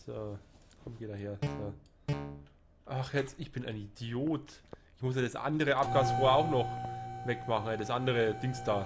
So, komm, geh daher. So. Ach, jetzt, ich bin ein Idiot. Ich muss ja das andere Abgasrohr auch noch wegmachen, das andere Dings da.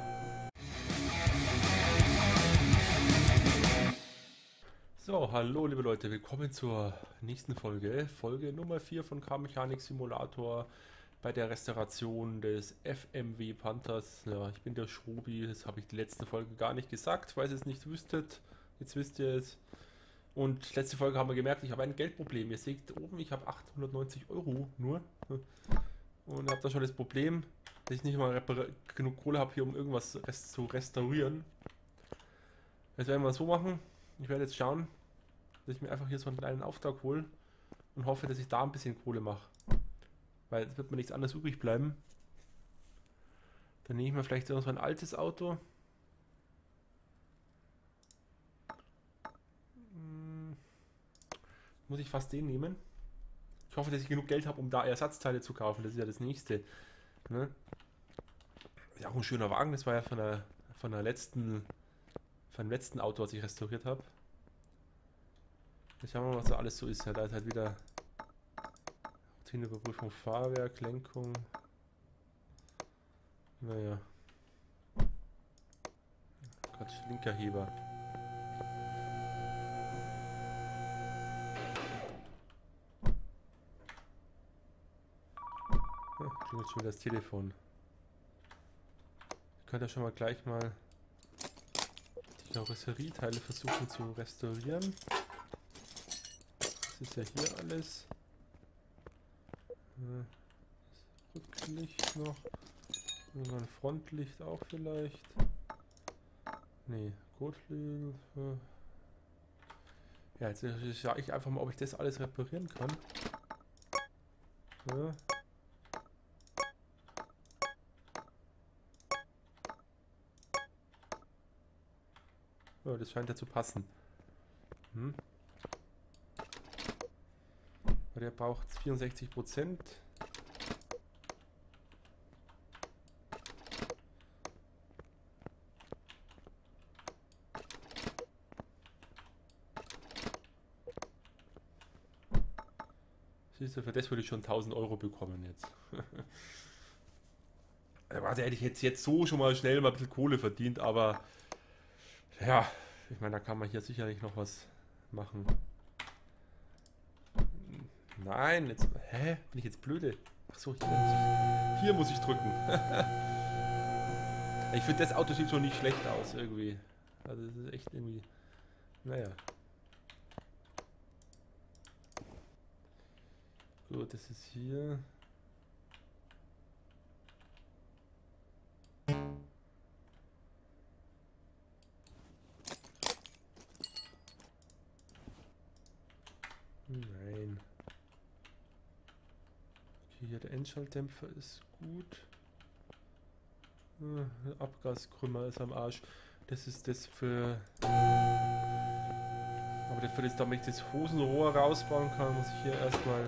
So, hallo liebe Leute, willkommen zur nächsten Folge. Folge Nummer 4 von Car Mechanik Simulator bei der Restauration des FMW Panthers. Ja, ich bin der Schrobi, das habe ich die letzte Folge gar nicht gesagt, falls ihr es nicht wüsstet. Jetzt wisst ihr es. Und letzte Folge haben wir gemerkt, ich habe ein Geldproblem. Ihr seht oben, ich habe 890 Euro nur. Und habt da schon das Problem, dass ich nicht mal genug Kohle habe hier, um irgendwas zu restaurieren. Jetzt werden wir es so machen. Ich werde jetzt schauen, dass ich mir einfach hier so einen kleinen Auftrag hole und hoffe, dass ich da ein bisschen Kohle mache. Weil es wird mir nichts anderes übrig bleiben. Dann nehme ich mir vielleicht so ein altes Auto. Muss ich fast den nehmen. Ich hoffe, dass ich genug Geld habe, um da Ersatzteile zu kaufen. Das ist ja das Nächste. Ne? Ist ja auch ein schöner Wagen. Das war ja von dem letzten Auto, was ich restauriert habe. Jetzt schauen wir mal, was da alles so ist. Ja, da ist halt wieder Routineüberprüfung, Fahrwerk, Lenkung. Naja. Gott, linker Heber. Klingelt schon wieder das Telefon. Ich könnte ja schon mal gleich mal die Karosserieteile versuchen zu restaurieren. Das ist ja hier alles. Das Rücklicht noch. Irgendwann Frontlicht auch vielleicht. Nee, Kotflügel. Ja, jetzt schaue ich einfach mal, ob ich das alles reparieren kann. Ja. Ja, das scheint ja zu passen. Der braucht 64%. Siehst du, für das würde ich schon 1000 Euro bekommen jetzt. Warte, hätte ich jetzt so schon mal schnell mal ein bisschen Kohle verdient, aber ja, ich meine, da kann man hier sicherlich noch was machen. Nein, jetzt. Hä? Bin ich jetzt blöde? Achso, hier muss ich drücken. Ich finde, das Auto sieht schon nicht schlecht aus irgendwie. Also, das ist echt irgendwie. Naja. Gut, das ist hier. Nein. Okay, hier der Endschalldämpfer ist gut. Abgaskrümmer ist am Arsch. Das ist das für. Aber dafür, damit ich das Hosenrohr rausbauen kann, muss ich hier erstmal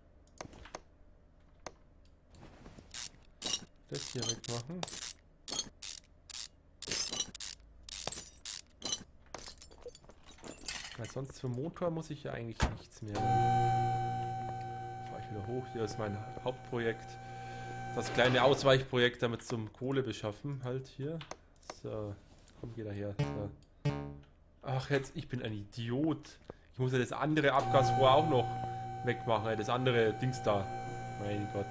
das hier wegmachen. Weil sonst für Motor muss ich ja eigentlich nichts mehr. Fahre ich wieder hoch. Hier ist mein Hauptprojekt. Das kleine Ausweichprojekt, damit zum Kohle beschaffen. Halt hier. So, komm, geh daher. So. Ach, jetzt, ich bin ein Idiot. Ich muss ja das andere Abgasrohr auch noch wegmachen. Das andere Dings da. Mein Gott.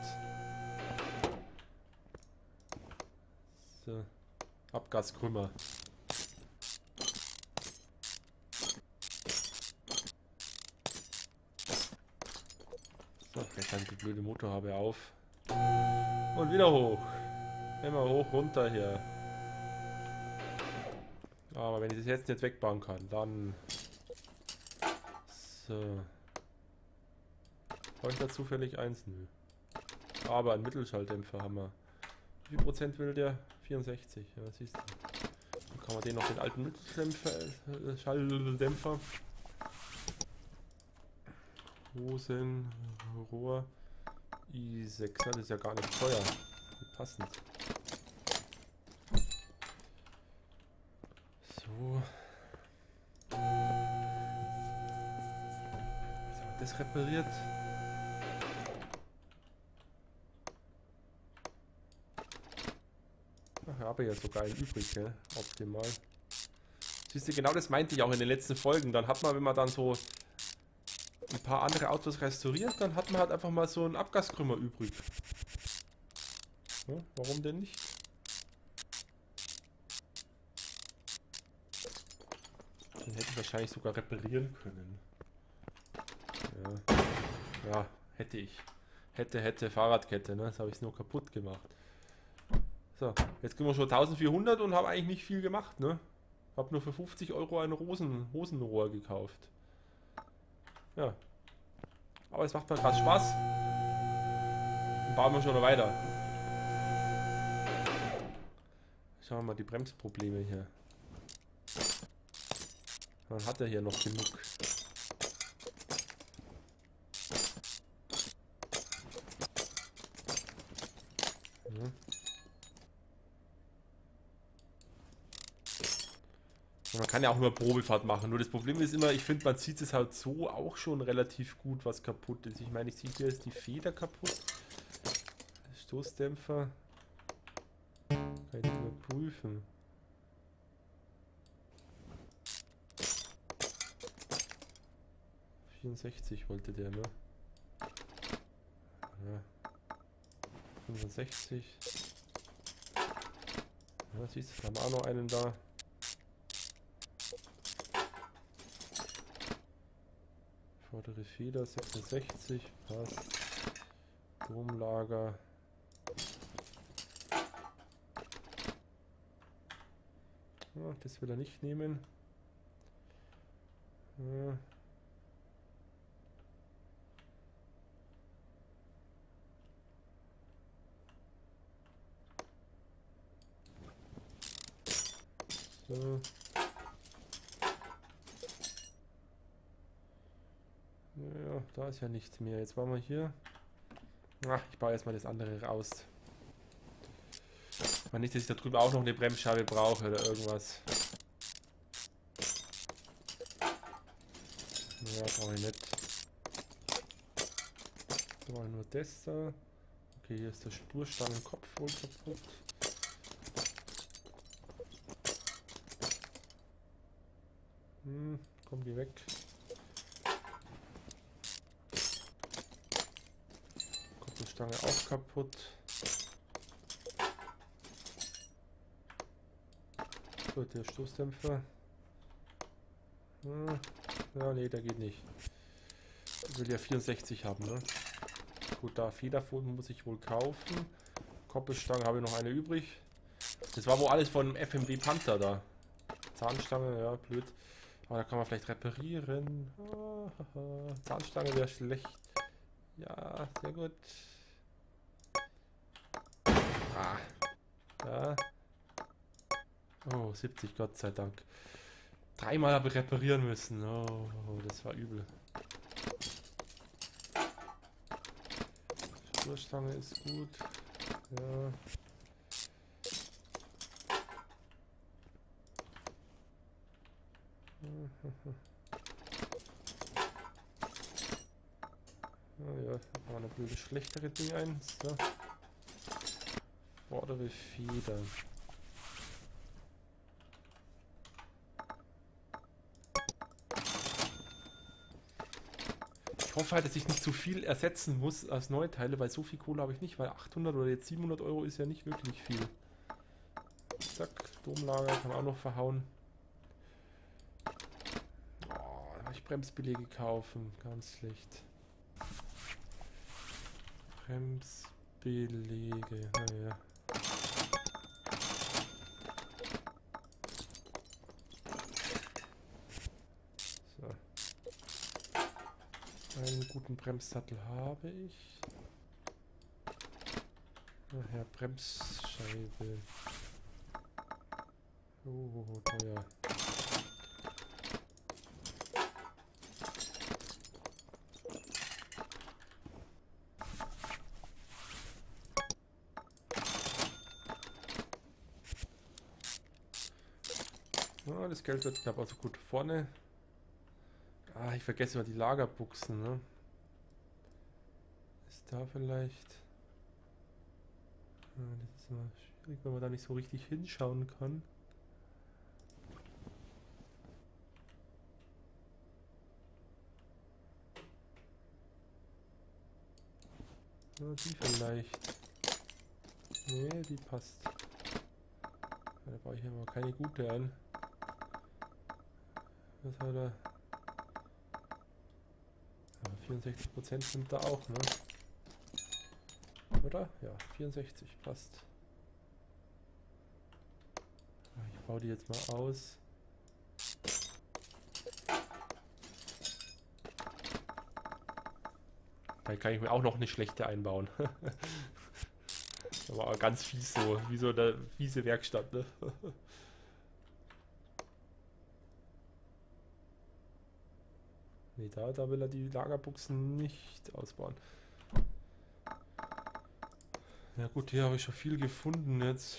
So. Abgaskrümmer. So, jetzt kann ich die blöde Motorhaube auf. Und wieder hoch. Immer hoch, runter hier. Aber wenn ich das jetzt nicht wegbauen kann, dann... So. Brauche ich da zufällig eins? Nö. Aber einen Mittelschalldämpfer haben wir. Wie viel Prozent will der? 64. Ja, siehst du. Dann kann man den noch den alten Mittelschalldämpfer. Hosenrohr i6. Das ist ja gar nicht teuer. Passend. So. das repariert. Ach, ich habe ja sogar einen übrig, gell? Optimal. Siehst du, genau das meinte ich auch in den letzten Folgen. Dann hat man, wenn man dann so ein paar andere Autos restauriert, dann hat man halt einfach mal so einen Abgaskrümmer übrig. Ja, warum denn nicht? Den hätte ich wahrscheinlich sogar reparieren können. Ja, ja, hätte ich. Hätte, Fahrradkette, ne? Das habe ich nur kaputt gemacht. So, jetzt kriegen wir schon 1400 und habe eigentlich nicht viel gemacht, ne? Habe nur für 50 Euro ein Hosenrohr gekauft. Ja. Aber es macht mir krass Spaß. Dann bauen wir schon noch weiter. Schauen wir mal die Bremsprobleme hier. Man hat ja hier noch genug. Ja. Man kann ja auch nur Probefahrt machen. Nur das Problem ist immer, ich finde, man sieht es halt so auch schon relativ gut, was kaputt ist. Ich meine, ich sehe hier ist die Feder kaputt. Stoßdämpfer. Kann ich überprüfen. wollte der, ne? Ja. 65. Ja, siehst du, da haben wir auch noch einen da. Vordere Feder 66, passt. Domlager. Ja, das will er nicht nehmen. Ja. So. Ja, da ist ja nichts mehr. Jetzt waren wir hier. Ach, ich baue erstmal das andere raus. Aber nicht, dass ich da drüben auch noch eine Bremsscheibe brauche oder irgendwas. Ja, brauche ich nicht. Ich brauche nur das da. Okay, hier ist der Spurstangenkopf wohl kaputt. Komm, geh weg. Koppelstange auch kaputt. So, der Stoßdämpfer. Ja, nee, der geht nicht. Ich will ja 64 haben, ne? Gut, da Federpfoten muss ich wohl kaufen. Koppelstange habe ich noch eine übrig. Das war wohl alles von FMW Panther da. Zahnstange, ja, blöd. Aber da kann man vielleicht reparieren. Zahnstange wäre schlecht. Ja, sehr gut. Ah. Ja. Oh, 70, Gott sei Dank. Dreimal habe ich reparieren müssen. Oh, das war übel. Spurstange ist gut. Ja. Ja, da war eine blöde schlechtere Ding ein. So. Vordere Feder. Ich hoffe halt, dass ich nicht zu viel ersetzen muss als neue Teile, weil so viel Kohle habe ich nicht, weil 800 oder jetzt 700 Euro ist ja nicht wirklich viel. Zack, Domlager kann man auch noch verhauen. Oh, da habe ich Bremsbeläge kaufen, ganz schlecht. Bremsbeläge, naja. So. Einen guten Bremssattel habe ich. Nachher Bremsscheibe. Oh, teuer. Ja, das Geld wird knapp, also gut vorne. Ah, ich vergesse immer die Lagerbuchsen, ne? Ist da vielleicht... Ah, das ist immer schwierig, wenn man da nicht so richtig hinschauen kann. Ja, die vielleicht. Nee, die passt. Da baue ich hier mal keine gute ein. Was hat er? Ja, 64% sind da auch, ne? Oder? Ja, 64 passt. Ich baue die jetzt mal aus. Da kann ich mir auch noch eine schlechte einbauen. Aber ganz fies so, wie so eine fiese Werkstatt, ne? Nee, da will er die Lagerbuchsen nicht ausbauen. Ja gut, hier habe ich schon viel gefunden jetzt.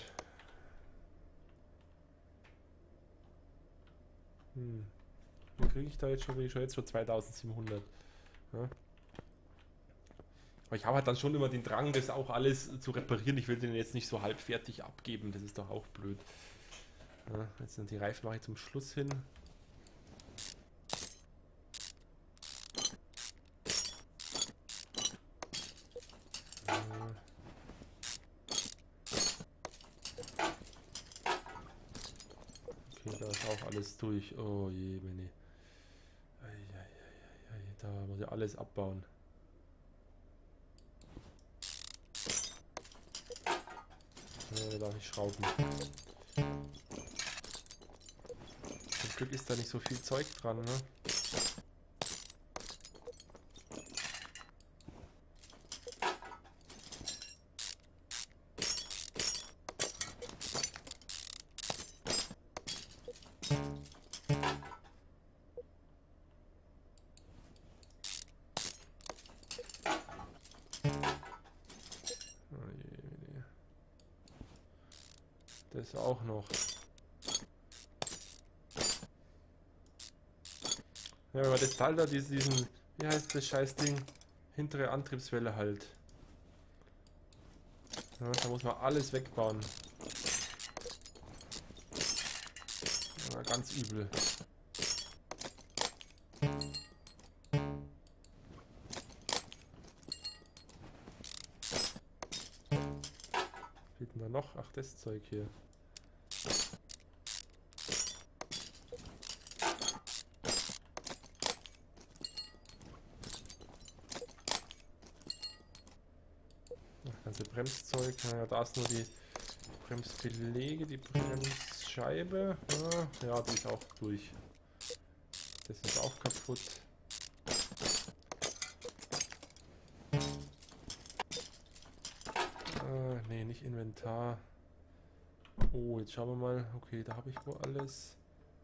Wie kriege ich da jetzt schon? Bin ich schon jetzt schon 2700. Ja. Aber ich habe halt dann schon immer den Drang, das auch alles zu reparieren. Ich will den jetzt nicht so halbfertig abgeben, das ist doch auch blöd. Ja, jetzt sind die Reifen mache ich zum Schluss hin. Okay, da ist auch alles durch. Oh je, meine. Da muss ich alles abbauen. Da darf ich schrauben. Zum Glück ist da nicht so viel Zeug dran, ne? Das auch noch. Ja, wenn man das Teil da, diesen, wie heißt das Scheißding? Hintere Antriebswelle halt. Ja, da muss man alles wegbauen. Ja, ganz übel. Was fehlt denn da noch? Ach, das Zeug hier. Ganze Bremszeug, naja, da ist nur die Bremsbeläge, die Bremsscheibe. Ja, die ist auch durch. Das ist auch kaputt. Nee, nicht Inventar. Oh, jetzt schauen wir mal. Okay, da habe ich wohl alles.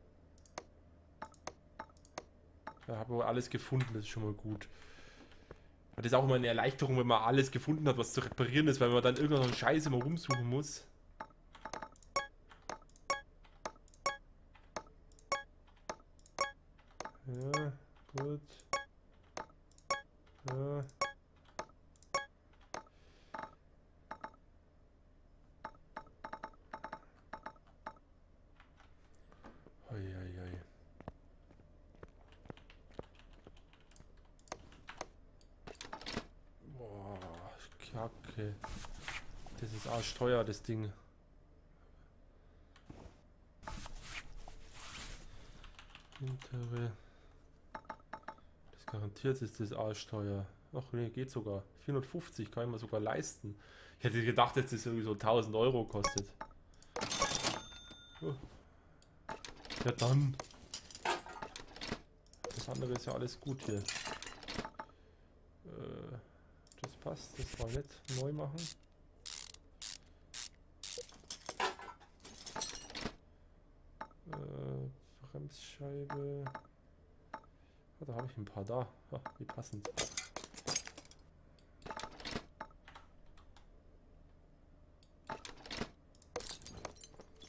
Da habe ich wohl alles gefunden, das ist schon mal gut. Das ist auch immer eine Erleichterung, wenn man alles gefunden hat, was zu reparieren ist, weil man dann irgendeinen Scheiß immer rumsuchen muss. Ja, gut. Ja. Eieiei. Boah, Kacke. Das ist arschteuer, das Ding. Hintere. Das garantiert ist das arschteuer. Ach nee, geht sogar. 450 kann ich mir sogar leisten. Ich hätte gedacht, dass das irgendwie so 1000 Euro kostet. Oh. Ja dann. Das andere ist ja alles gut hier. Das passt, das mal nicht neu machen. Bremsscheibe. Oh, da habe ich ein paar da. Ja, wie passend.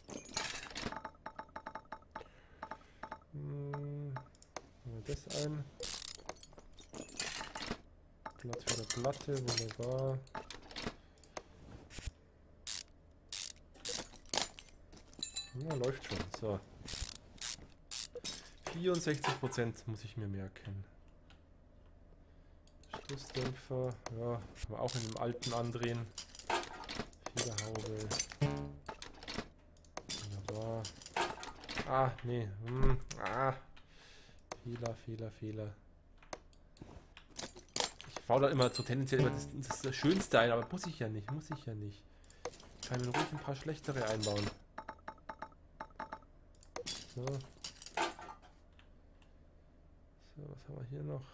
Das ein. Platte, wunderbar. Ja, läuft schon. So. 64% muss ich mir merken. Stoßdämpfer, ja, aber auch in dem alten andrehen. Federhaube. Wunderbar. Ah, nee. Fehler. Ich baue da immer so tendenziell immer das Schönste ein, aber muss ich ja nicht. Ich kann mir ruhig ein paar schlechtere einbauen. So. So, was haben wir hier noch?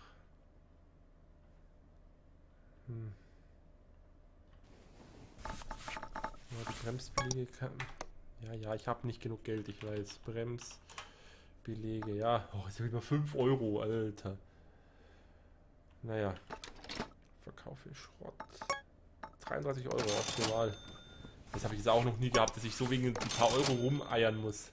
Ja, die Bremsbeläge kann... Ja, ich habe nicht genug Geld, ich weiß. Bremsbeläge, ja. Oh, jetzt habe ich mal 5 Euro, Alter. Naja. Verkaufe Schrott. 33 Euro, optimal. Das habe ich jetzt auch noch nie gehabt, dass ich so wegen ein paar Euro rumeiern muss.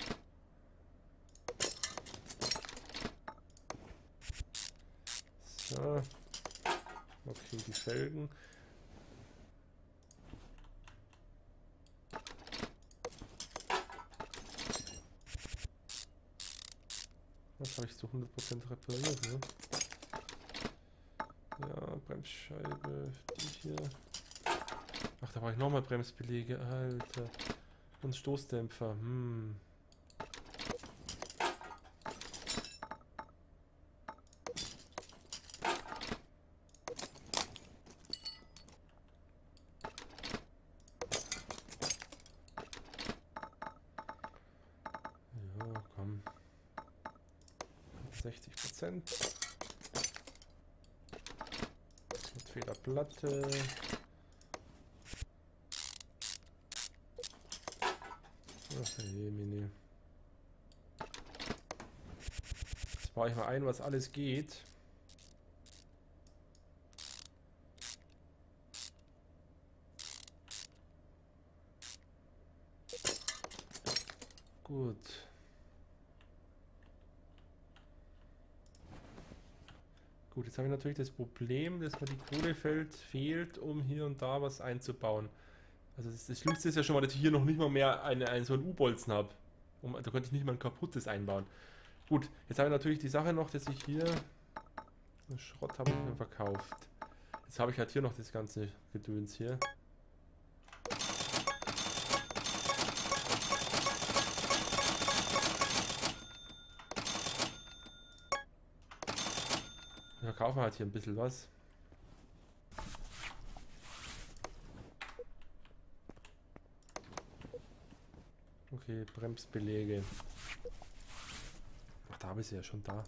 So. Okay, die Felgen. Das habe ich zu 100% repariert, ne? Ja, Bremsscheibe, die hier. Ach, da brauche ich nochmal Bremsbeläge, Alter. Und Stoßdämpfer, Ja, komm. 60%. Mit Federplatte. Ach je, Mini. Jetzt baue ich mal ein, was alles geht. Gut. Gut, jetzt habe ich natürlich das Problem, dass mir die Kohle fehlt, um hier und da was einzubauen. Also das Schlimmste ist ja schon mal, dass ich hier noch nicht mal mehr so einen U-Bolzen habe. Da könnte ich nicht mal ein kaputtes einbauen. Gut, jetzt habe ich natürlich die Sache noch, dass ich hier... Schrott habe ich mir verkauft. Jetzt habe ich halt hier noch das ganze Gedöns hier. Wir verkaufen halt hier ein bisschen was. Okay, Bremsbeläge. Ach, da habe ich sie ja schon da.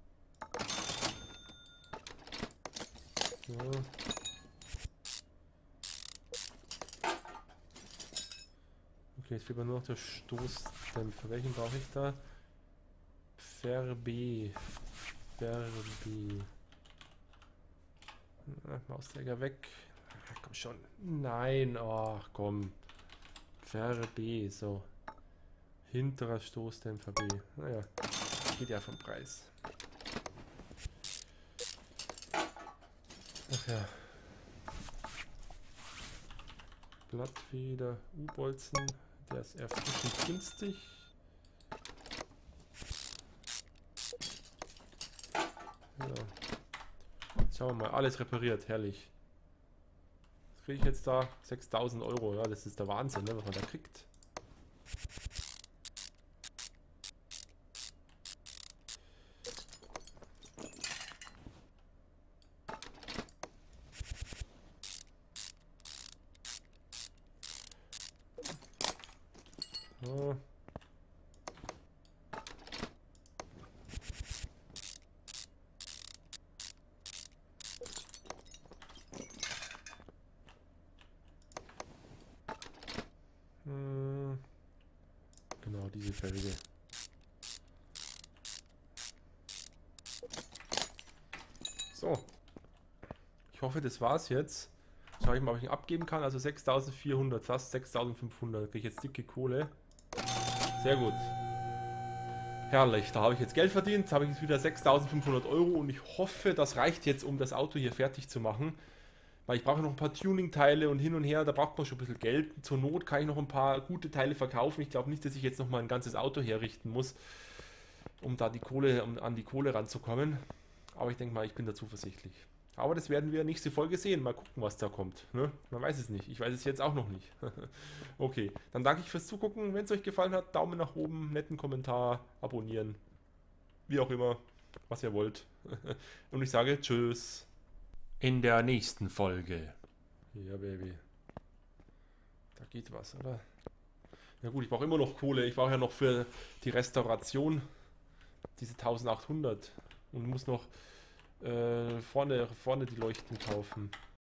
So. Okay, jetzt fehlt mir nur noch der Stoßdämpfer. Welchen brauche ich da? Verbe. Mausträger weg. Ach, komm schon. Nein, ach komm. Verbe, so. Hinterer Stoßdämpfer B. Naja, geht ja vom Preis. Ach ja. Blattfeder, U-Bolzen. Der ist erfrischend günstig. Ja. Schauen wir mal, alles repariert, herrlich. Was kriege ich jetzt da? 6.000 Euro, ja, das ist der Wahnsinn, ne, was man da kriegt. So. Genau, diese Felge. So. Ich hoffe, das war's jetzt. Schau ich mal, ob ich ihn abgeben kann. Also 6.400, fast 6.500. Kriege ich jetzt dicke Kohle. Sehr gut. Herrlich, da habe ich jetzt Geld verdient, habe ich jetzt wieder 6.500 Euro und ich hoffe, das reicht jetzt, um das Auto hier fertig zu machen. Weil ich brauche noch ein paar Tuning-Teile und hin und her, da braucht man schon ein bisschen Geld. Zur Not kann ich noch ein paar gute Teile verkaufen. Ich glaube nicht, dass ich jetzt noch mal ein ganzes Auto herrichten muss, um da die Kohle, um an die Kohle ranzukommen. Aber ich denke mal, ich bin da zuversichtlich. Aber das werden wir nächste Folge sehen. Mal gucken, was da kommt. Ne? Man weiß es nicht. Ich weiß es jetzt auch noch nicht. Okay, dann danke ich fürs Zugucken. Wenn es euch gefallen hat, Daumen nach oben, netten Kommentar, abonnieren. Wie auch immer, was ihr wollt. Und ich sage Tschüss. In der nächsten Folge. Ja, Baby. Da geht was, oder? Ja gut, ich brauche immer noch Kohle. Ich brauche ja noch für die Restauration diese 1800. Und muss noch vorne die Leuchten kaufen.